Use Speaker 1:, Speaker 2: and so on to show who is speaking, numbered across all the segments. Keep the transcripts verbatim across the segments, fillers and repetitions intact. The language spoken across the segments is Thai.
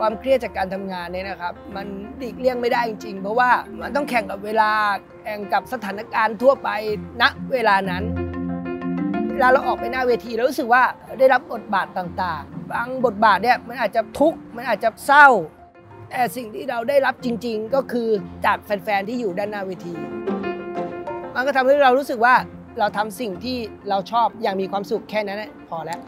Speaker 1: ความเครียดจากการทำงานเนี่ยนะครับมันหลีกเลี่ยงไม่ได้จริงๆเพราะว่ามันต้องแข่งกับเวลาแข่งกับสถานการณ์ทั่วไปณเวลานั้นเวลาเราออกไปหน้าเวทีเรารู้สึกว่าได้รับบทบาทต่างๆบางบทบาทเนี่ยมันอาจจะทุกข์มันอาจจะเศร้าแต่สิ่งที่เราได้รับจริงๆก็คือจากแฟนๆที่อยู่ด้านหน้าเวทีมันก็ทำให้เรารู้สึกว่าเราทำสิ่งที่เราชอบอย่างมีความสุขแค่นั้นพอแล้ว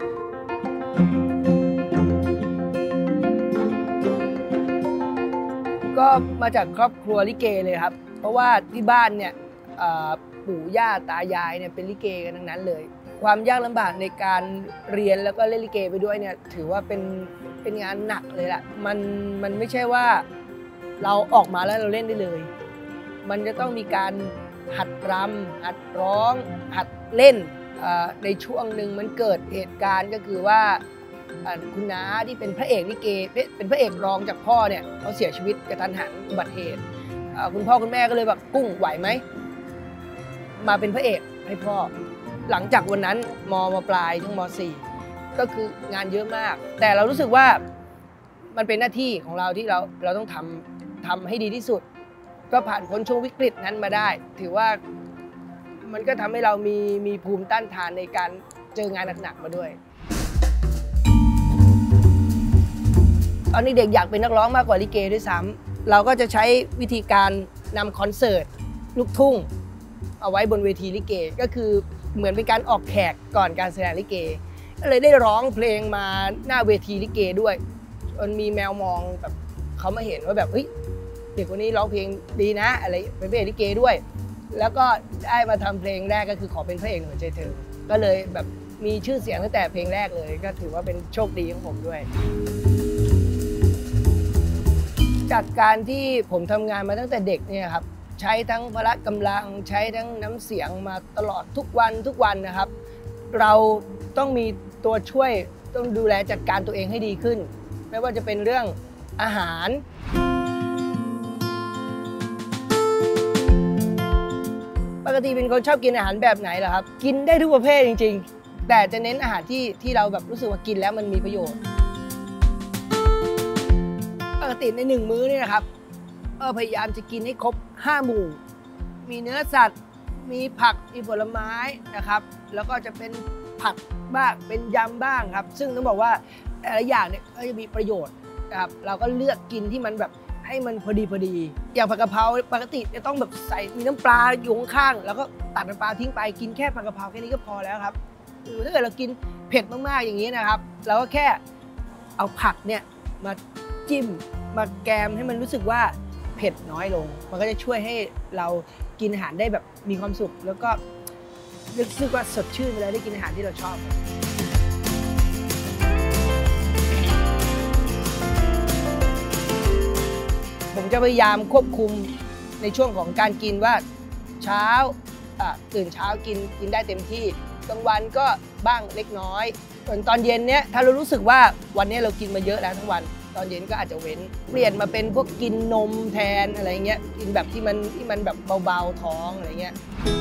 Speaker 1: ก็มาจากครอบครัวลิเกเลยครับเพราะว่าที่บ้านเนี่ยปู่ย่าตายายเนี่ยเป็นลิเกกันทั้งนั้นเลยความยากลำบากในการเรียนแล้วก็เล่นลิเกไปด้วยเนี่ยถือว่าเป็นเป็นงานหนักเลยแหละมันมันไม่ใช่ว่าเราออกมาแล้วเราเล่นได้เลยมันจะต้องมีการหัดรำหัดร้องหัดเล่นในช่วงหนึ่งมันเกิดเหตุการณ์ก็คือว่าคุณน้าที่เป็นพระเอกลิเกเป็นพระเอกรองจากพ่อเนี่ยเขาเสียชีวิตกระทันหันอุบัติเหตุคุณพ่อคุณแม่ก็เลยแบบกุ้งไหวไหมมาเป็นพระเอกให้พ่อหลังจากวันนั้นมมปลายถึงมสี่ก็คืองานเยอะมากแต่เรารู้สึกว่ามันเป็นหน้าที่ของเราที่เราเราต้องทำทำให้ดีที่สุดก็ผ่านพ้นช่วงวิกฤตนั้นมาได้ถือว่ามันก็ทำให้เรามีมีภูมิต้านทานในการเจองานหนักๆมาด้วยตอนนี้เด็กอยากเป็นนักร้องมากกว่าลิเกด้วยซ้ำเราก็จะใช้วิธีการนำคอนเสิร์ตลูกทุ่งเอาไว้บนเวทีลิเกก็คือเหมือนเป็นการออกแขกก่อนการแสดงลิเกก็เลยได้ร้องเพลงมาหน้าเวทีลิเกด้วยจนมีแมวมองแบบเขามาเห็นว่าแบบเฮ้ยเด็กคนนี้ร้องเพลงดีนะอะไรเป็นพระเอกลิเกด้วยแล้วก็ได้มาทำเพลงแรกก็คือขอเป็นพระเอกหัวใจเธอก็เลยแบบมีชื่อเสียงตั้งแต่เพลงแรกเลยก็ถือว่าเป็นโชคดีของผมด้วยจากการที่ผมทำงานมาตั้งแต่เด็กเนี่ยครับใช้ทั้งพละกำลังใช้ทั้งน้ำเสียงมาตลอดทุกวันทุกวันนะครับเราต้องมีตัวช่วยต้องดูแลจัดการตัวเองให้ดีขึ้นไม่ว่าจะเป็นเรื่องอาหารปกติเป็นคนชอบกินอาหารแบบไหนเหรอครับกินได้ทุกประเภทจริงๆแต่จะเน้นอาหารที่ที่เราแบบรู้สึกว่ากินแล้วมันมีประโยชน์ปกติในหนึ่งมื้อนี่นะครับก็พยายามจะกินให้ครบห้าหมู่มีเนื้อสัตว์มีผักมีผลไม้นะครับแล้วก็จะเป็นผักบ้างเป็นยำบ้างครับซึ่งต้องบอกว่าแต่ละอย่างเนี่ยก็จะมีประโยชน์นะครับเราก็เลือกกินที่มันแบบให้มันพอดีพอดีอย่างผักกะเพราปกติจะต้องแบบใส่มีน้ำปลาอยู่ข้างๆแล้วก็ตัดน้ำปลาทิ้งไปกินแค่ผักกะเพราแค่นี้ก็พอแล้วครับหรือถ้าเกิดเรากินเผ็ดมากๆอย่างนี้นะครับเราก็แค่เอาผักเนี่ยมาจิ้มมาแกมให้มันรู้สึกว่าเผ็ดน้อยลงมันก็จะช่วยให้เรากินอาหารได้แบบมีความสุขแล้วก็รู้สึกว่าสดชื่นเวลาได้กินอาหารที่เราชอบผมจะพยายามควบคุมในช่วงของการกินว่าเช้าตื่นเช้ากินกินได้เต็มที่กลางวันก็บ้างเล็กน้อยส่วนตอนเย็นเนี้ยถ้าเรารู้สึกว่าวันนี้เรากินมาเยอะแล้วทั้งวันตอนเย็นก็อาจจะเว้นเปลี่ยนมาเป็นพวกกินนมแทนอะไรเงี้ยกินแบบที่มันที่มันแบบเบาๆท้องอะไรเงี้ย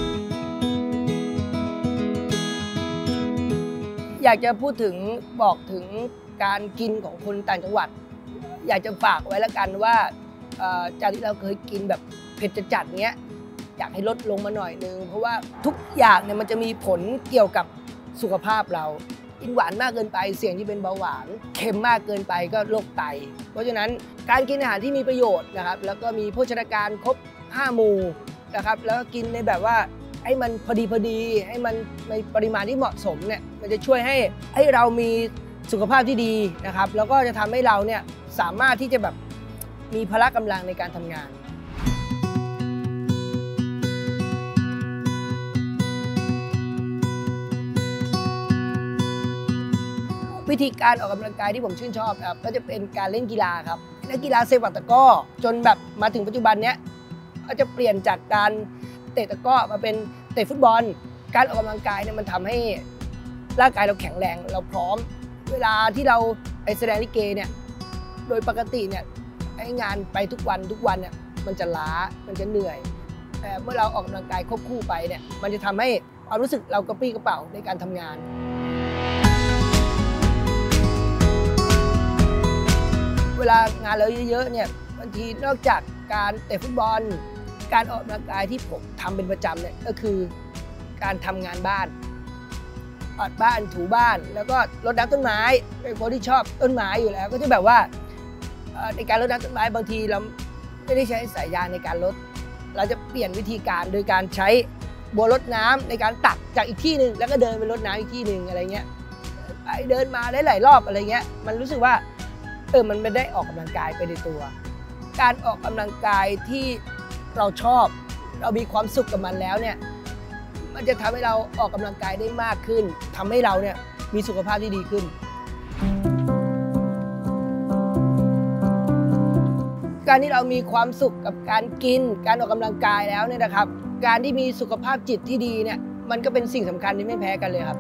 Speaker 1: อยากจะพูดถึงบอกถึงการกินของคนต่างจังหวัดอยากจะฝากไว้แล้วกันว่าจากที่เราเคยกินแบบเผ็ดจัดๆเงี้ยอยากให้ลดลงมาหน่อยนึงเพราะว่าทุกอย่างเนี่ยมันจะมีผลเกี่ยวกับสุขภาพเรากินหวานมากเกินไปเสี่ยงที่เป็นเบาหวานเค็มมากเกินไปก็โรคไตเพราะฉะนั้นการกินอาหารที่มีประโยชน์นะครับแล้วก็มีโภชนาการครบห้าหมู่นะครับแล้วก็กินในแบบว่าให้มันพอดีพอดีให้มันในปริมาณที่เหมาะสมเนี่ยมันจะช่วยให้ให้เรามีสุขภาพที่ดีนะครับแล้วก็จะทำให้เราเนี่ยสามารถที่จะแบบมีพละกำลังในการทำงานวิธีการออกกำลังกายที่ผมชื่นชอบครับก็จะเป็นการเล่นกีฬาครับนักกีฬาเซปักตะกร้อจนแบบมาถึงปัจจุบันเนี้ยก็จะเปลี่ยนจากการเตะตะกร้อมาเป็นเตะฟุตบอลการออกกำลังกายเนี่ยมันทำให้ร่างกายเราแข็งแรงเราพร้อมเวลาที่เราไปแสดงลิเกเนี่ยโดยปกติเนี่ยไอ้งานไปทุกวันทุกวันเนี่ยมันจะล้ามันจะเหนื่อยแต่เมื่อเราออกกำลังกายควบคู่ไปเนี่ยมันจะทำให้ความรู้สึกเรากระปรี้กระเป๋าในการทำงานลางานเราเยอะๆเนี่ยบางทีนอกจากการเตะฟุตบอลการออกกำลังกายที่ผมทำเป็นประจำเนี่ยก็คือการทำงานบ้านกวาดบ้านถูบ้านแล้วก็รดน้ำต้นไม้เป็นคนที่ชอบต้นไม้อยู่แล้วก็จะแบบว่าในการรดน้ำต้นไม้บางทีเราไม่ได้ใช้สายยางในการรดเราจะเปลี่ยนวิธีการโดยการใช้บัวรดน้ำในการตักจากอีกที่หนึ่งแล้วก็เดินไปรดน้ำอีกที่หนึ่งอะไรเงี้ยไปเดินมาได้หลายรอบอะไรเงี้ยมันรู้สึกว่าเออมันไม่ได้ออกกำลังกายไปในตัวการออกกำลังกายที่เราชอบเรามีความสุขกับมันแล้วเนี่ยมันจะทำให้เราออกกำลังกายได้มากขึ้นทำให้เราเนี่ยมีสุขภาพที่ดีขึ้นการที่เรามีความสุขกับการกินการออกกำลังกายแล้วเนี่ยนะครับการที่มีสุขภาพจิตที่ดีเนี่ยมันก็เป็นสิ่งสำคัญที่ไม่แพ้กันเลยครับ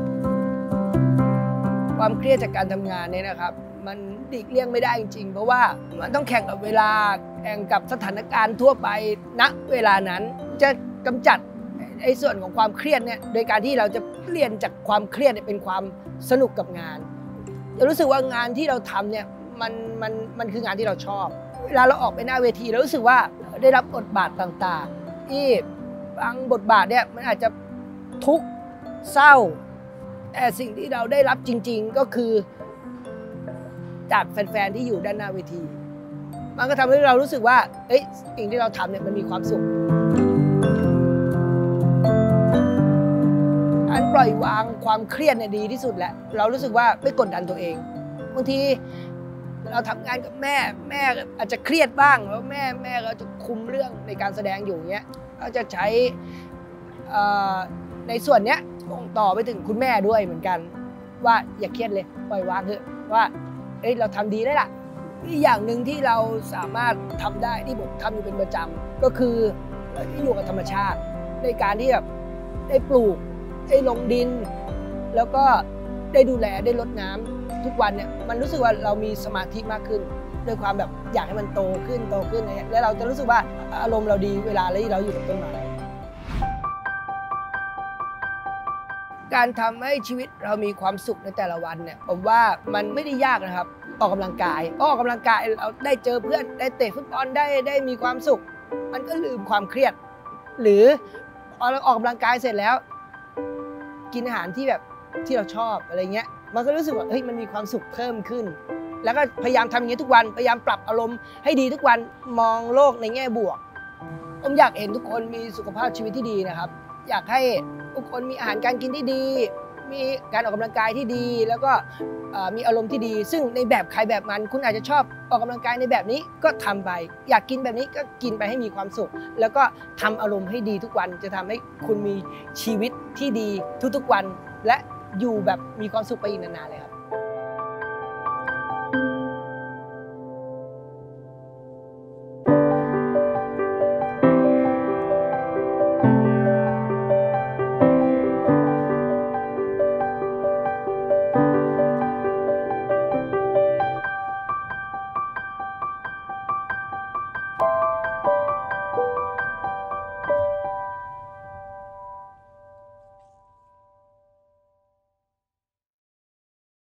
Speaker 1: ความเครียดจากการทำงานเนี่ยนะครับมันหลีกเลี่ยงไม่ได้จริงๆเพราะว่ามันต้องแข่งกับเวลาแข่งกับสถานการณ์ทั่วไปณเวลานั้นจะกำจัดไอ้ส่วนของความเครียดเนี่ยโดยการที่เราจะเปลี่ยนจากความเครียดเป็นความสนุกกับงานจะรู้สึกว่างานที่เราทำเนี่ยมันมันมันคืองานที่เราชอบเวลาเราออกไปหน้าเวทีเรารู้สึกว่าได้รับบทบาทต่างๆที่บางบทบาทเนี่ยมันอาจจะทุกข์เศร้าแต่สิ่งที่เราได้รับจริงๆก็คือจากแฟนๆที่อยู่ด้านหน้าเวทีมันก็ทำให้เรารู้สึกว่าเอ้ยสิ่งที่เราทำเนี่ยมันมีความสุขการปล่อยวางความเครียดเนี่ยดีที่สุดแหละเรารู้สึกว่าไม่กดดันตัวเองบางทีเราทำงานกับแม่แม่อาจจะเครียดบ้างแล้วแม่แม่ก็จะคุมเรื่องในการแสดงอยู่เงี้ยก็จะใช้ในส่วนเนี้ยส่งต่อไปถึงคุณแม่ด้วยเหมือนกันว่าอย่าเครียดเลยปล่อยวางเถอะว่าเอ้ยเราทำดีได้ล่ะอีกอย่างหนึ่งที่เราสามารถทำได้ที่ผมทำอยู่เป็นประจำก็คือเราที่อยู่กับธรรมชาติในการที่แบบได้ปลูกได้ลงดินแล้วก็ได้ดูแลได้รดน้ำทุกวันเนี่ยมันรู้สึกว่าเรามีสมาธิมากขึ้นด้วยความแบบอยากให้มันโตขึ้นโตขึ้นอะไรเงี้ยแล้วเราจะรู้สึกว่าอารมณ์เราดีเวลาที่เราอยู่กับต้นไม้การทำให้ชีวิตเรามีความสุขในแต่ละวันเนี่ยผมว่ามันไม่ได้ยากนะครับออกกำลังกายออกกำลังกายเราได้เจอเพื่อนได้เตะฟุตบอลได้ได้มีความสุขมันก็ลืมความเครียดหรือพอเราออกกำลังกายเสร็จแล้วกินอาหารที่แบบที่เราชอบอะไรเงี้ยมันก็รู้สึกว่าเฮ้ยมันมีความสุขเพิ่มขึ้นแล้วก็พยายามทำอย่างนี้ทุกวันพยายามปรับอารมณ์ให้ดีทุกวันมองโลกในแง่บวกผมอยากเห็นทุกคนมีสุขภาพชีวิตที่ดีนะครับอยากให้ทุกคนมีอาหารการกินที่ดีมีการออกกำลังกายที่ดีแล้วก็มีอารมณ์ที่ดีซึ่งในแบบใครแบบมันคุณอาจจะชอบออกกำลังกายในแบบนี้ก็ทำไปอยากกินแบบนี้ก็กินไปให้มีความสุขแล้วก็ทำอารมณ์ให้ดีทุกวันจะทำให้คุณมีชีวิตที่ดีทุกๆวันและอยู่แบบมีความสุขไปอีกนานๆเลยครับ